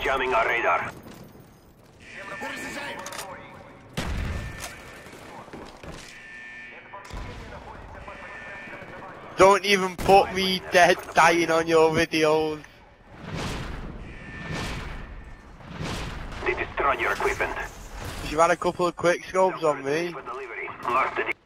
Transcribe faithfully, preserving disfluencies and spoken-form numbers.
jamming our radar. Don't even put me dead dying on your videos. They destroyed your equipment. You've had a couple of quick scopes on me. For delivery. Mark the